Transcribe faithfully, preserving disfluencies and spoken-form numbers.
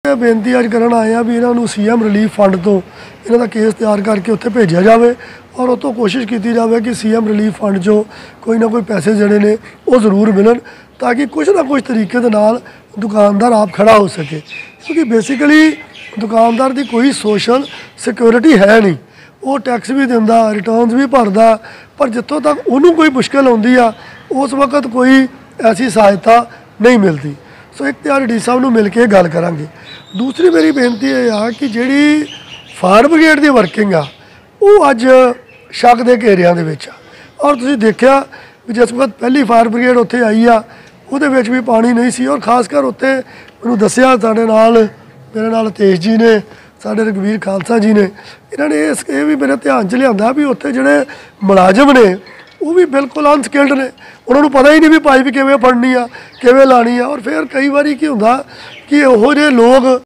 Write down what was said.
बेनती अज करन आए हैं भी इन्हों सी एम रिलीफ फंड तो इन्हों का केस तैयार करके उत्थे भेजा जाए और उतों कोशिश की जाए कि सी एम रिलीफ फंड जो कोई ना कोई पैसे जोड़े ने वो जरूर मिलन ताकि कुछ ना कुछ तरीके दे नाल दुकानदार आप खड़ा हो सके। क्योंकि बेसिकली दुकानदार की कोई सोशल सिक्योरिटी है नहीं, वो टैक्स भी दिंदा रिटर्नस भी भरदा, पर जितों तक उन्होंने कोई मुश्किल आती आ उस वक्त कोई ऐसी सहायता नहीं मिलती। सो एक तो डी साहब नूं मिल के गल करांगे। दूसरी मेरी बेनती ये आ कि जिहड़ी फायर ब्रिगेड की वर्किंग आ वो अज शक के घेरिया दे विच आ और तुसीं देखिया भी जिस वक्त पहली फायर ब्रिगेड उत्थे आई आ उहदे विच भी पानी नहीं सी और खासकर उत्थे मैनूं दस्सिया साडे नाल मेरे नाल तेज जी ने साडे रघवीर खालसा जी ने इन्होंने इस ये भी मेरे ध्यान च लिया भी उत्थे जिहड़े मुलाजम ने वो भी बिल्कुल अनस्किल्ड ने, उन्होंने पता ही नहीं भी पाइप किवें फड़नी आ किवें लानी आ। और फिर कई बार की हुंदा कि ओहो जिहे लोग